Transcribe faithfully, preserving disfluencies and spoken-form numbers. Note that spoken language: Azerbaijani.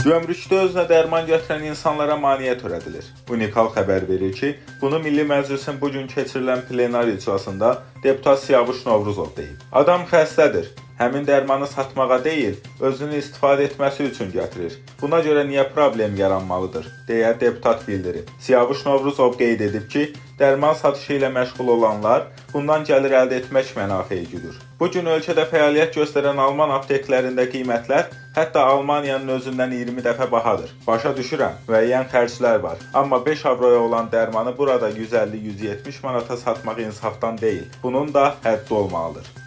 Gömrükdə özünə dərman gətirən insanlara maneə törədilir. Unikal xəbər verir ki, bunu Milli Məclisin bugün keçirilən plenar iclasında deputat Siyavuş Novruzov deyib. Adam xəstədir. Həmin dərmanı satmağa deyil, özünü istifadə etməsi üçün gətirir. Buna görə niyə problem yaranmalıdır, deyə deputat bildirir. Siyavuş Novruzov qeyd edib ki, dərman satışı ilə məşğul olanlar bundan gəlir əldə etmək mənafeyi güdür. Bugün ölkədə fəaliyyət göstərən Alman apteklərində qiymətlər hətta Almaniyanın özündən iyirmi dəfə bahadır. Başa düşürəm, müəyyən xərclər var. Amma beş avroya olan dərmanı burada yüz əlli yüz yetmiş manata satmaq insafdan deyil. Bunun da həddi olmalıdır.